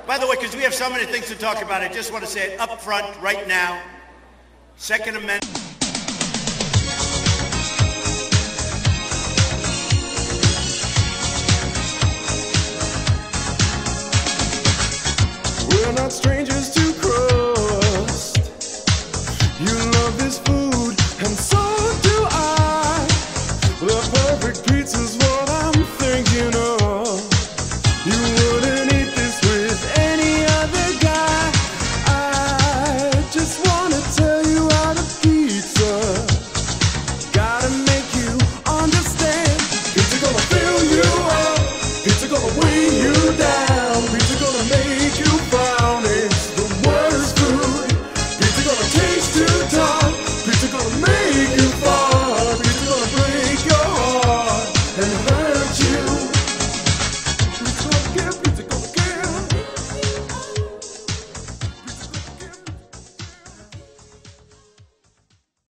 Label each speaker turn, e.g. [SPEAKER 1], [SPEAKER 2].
[SPEAKER 1] By the way, because we have so many things to talk about, I just want to say it up front right now. Second Amendment.
[SPEAKER 2] We're not strangers to